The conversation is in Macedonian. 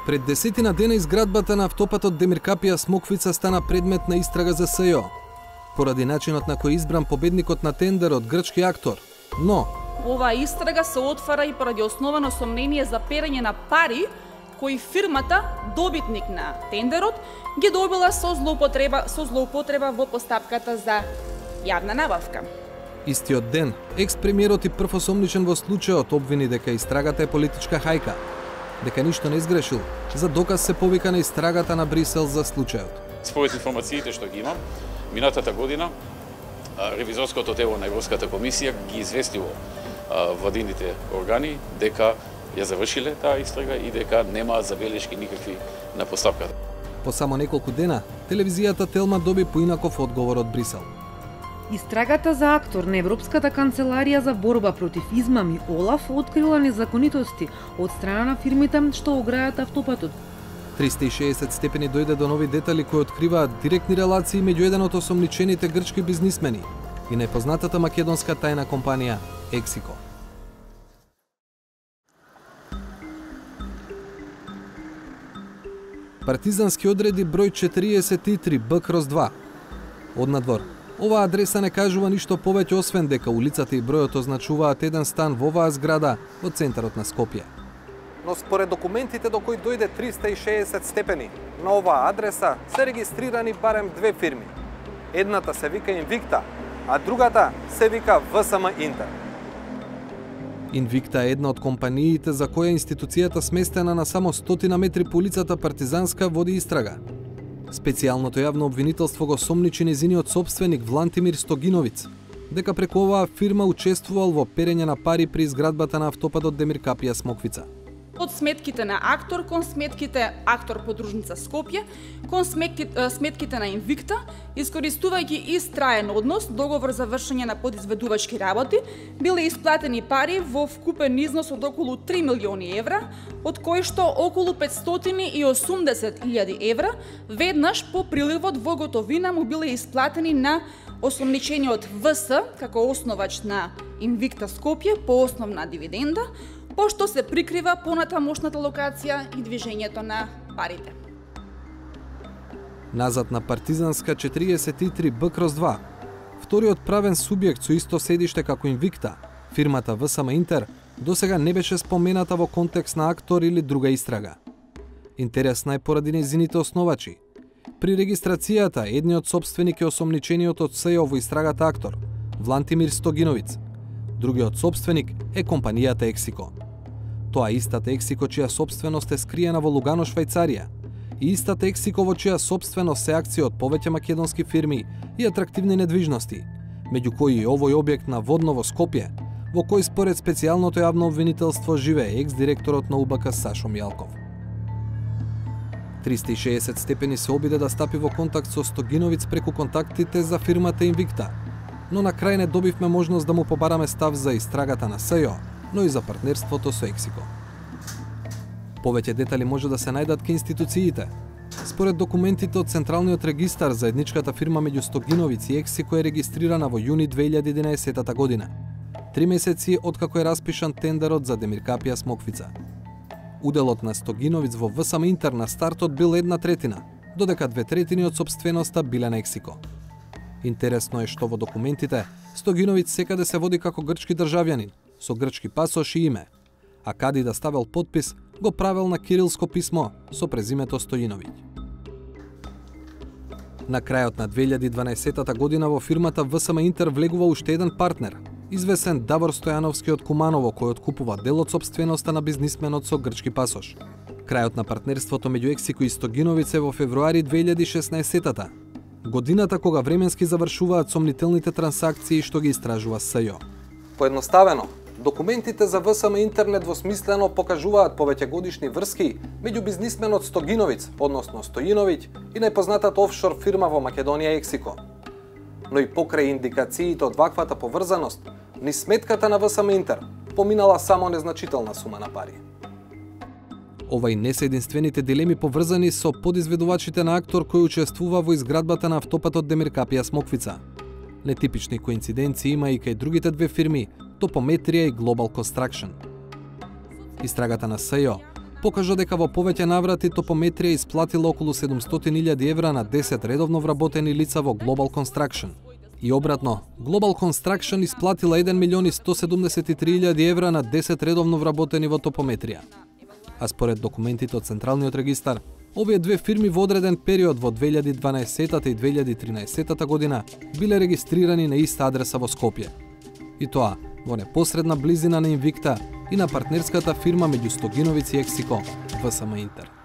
Пред 10 дена изградбата на автопатот Демиркапија Смоквица стана предмет на истрага за СЈО, поради начинот на кој избран победникот на тендерот грчки актор. Но оваа истрага се отвара и поради основано сомнение за перење на пари кои фирмата, добитник на тендерот, ги добила со злоупотреба во постапката за јавна набавка. Истиот ден, екс-премиерот и прв осомничен во случајот обвини дека истрагата е политичка хајка, дека ништо не изгрешил, за доказ се повика на истрагата на Брисел за случајот. Според информациите што ги имам, минатата година ревизорското тело на Европската комисија ги известило владините органи дека ја завршиле таа истрага и дека немаат забелешки никакви на постапката. По само неколку дена, телевизијата Телма доби поинаков одговор од Брисел. Истрагата за актор на Европската канцеларија за борба против измами ОЛАФ открила незаконитости од страна на фирмите што ограјат автопатот. 360 степени дојде до нови детали кои откриваат директни релации меѓу еден од осомничените грчки бизнисмени и најпознатата македонска тајна компанија Ексико. Партизански одреди број 43 Б/2. Однадвор, оваа адреса не кажува ништо повеќе освен дека улицата и бројот означуваат еден стан во оваа зграда во центарот на Скопје. Но според документите до кои дојде 360 степени, на оваа адреса се регистрирани барем две фирми. Едната се вика Инвикта, а другата се вика ВСМ Интер. Инвикта е една од компаниите за која институцијата сместена на само 100 метри по улицата Партизанска води истрага. Специјалното јавно обвинителство го сомничи нејзиниот собственик Влантимир Стогиновиц, дека преку оваа фирма учествувал во перење на пари при изградбата на автопатот Демиркапија Смоквица. Од сметките на актор кон сметките актор подружница Скопје, кон сметките на Инвикта, искористувајќи ист траен однос, договор за вршење на подизведувачки работи, биле исплатени пари во вкупен износ од околу 3 милиони евра, од кои што околу 580.000 евра веднаш по приливот во готовина му биле исплатени на осомничениот ВС како основач на Инвикта Скопје по основна дивиденда, пошто се прикрива понатамошната локација и движењето на парите. Назад на Партизанска 43 Б/2, вториот правен субјект со исто седиште како Инвикта, фирмата ВСМ Интер, досега не беше спомената во контекст на актор или друга истрага. Интересна е поради нејзините основачи. При регистрацијата едниот собственик е осомничениот од СЈО во истрагата актор, Влантимир Стогиновиц. Другиот собственик е компанијата Ексико. Тоа истата Ексико чија собственост е скриена во Лугано, Швајцарија, и истата Ексико во чија собственост се акции од повеќе македонски фирми и атрактивни недвижности, меѓу кои и овој објект на Водно во Скопје, во кој според специјалното јавно обвинителство живее екс-директорот на УБК Сашо Мијалков. 360 степени се обиде да стапи во контакт со Стогиновиц преку контактите за фирмата Инвикта, но на крај не добивме можност да му побараме став за истрагата на СЈО, но и за партнерството со Ексико. Повеќе детали може да се најдат ке институциите. Според документите од Централниот регистар, заедничката фирма меѓу Стогиновиц и Ексико е регистрирана во јуни 2011 година, 3 месеци откако е распишан тендерот за Демиркапија Смоквица. Уделот на Стогиновиц во ВСМ Интер на стартот бил 1/3, додека 2/3 од собственоста биле на Ексико. Интересно е што во документите Стогиновиц секаде се води како грчки државјанин, со грчки пасош и име, а каде да ставел подпис, го правел на кирилско писмо со презимето Стојиновиќ. На крајот на 2012 година во фирмата ВСМ Интер влегува уште еден партнер, извесен Давор Стојановски од Куманово, кој откупува дел од собственоста на бизнисменот со грчки пасош. Крајот на партнерството меѓу Ексико и Стогиновиц е во февруари 2016 годината кога временски завршуваат сомнителните трансакции што ги истражува СЈО. Поедноставено, документите за ВСМ Интер недвосмислено покажуваат повеќегодишни врски меѓу бизнисменот Стогиновиц, односно Стојиновиќ, и најпознатата офшор фирма во Македонија Ексико. Но и покрај индикациите од ваквата поврзаност, низ сметката на ВСМ Интер поминала само незначителна сума на пари. Ова не се единствените дилеми поврзани со подизведувачите на актор кој учествува во изградбата на автопатот Демиркапија Смоквица. Нетипични коинциденции има и кај другите две фирми, Топометрија и Global Construction. Истрагата на СЈО покажа дека во повеќе наврати Топометрија исплатила околу 700.000 евра на 10 редовно вработени лица во Global Construction. И обратно, Global Construction исплатила 1.173.000 евра на 10 редовно вработени во Топометрија. А според документите од Централниот регистар, овие две фирми во одреден период во 2012 и 2013 година биле регистрирани на иста адреса во Скопје. И тоа во непосредна близина на Инвикта и на партнерската фирма меѓу Стогиновиц и Ексико, ВСМ Интер.